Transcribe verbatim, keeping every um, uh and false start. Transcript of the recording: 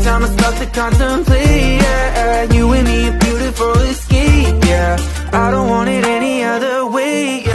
time I start to contemplate, yeah, you and me a beautiful escape, yeah, I don't want it any other way, yeah.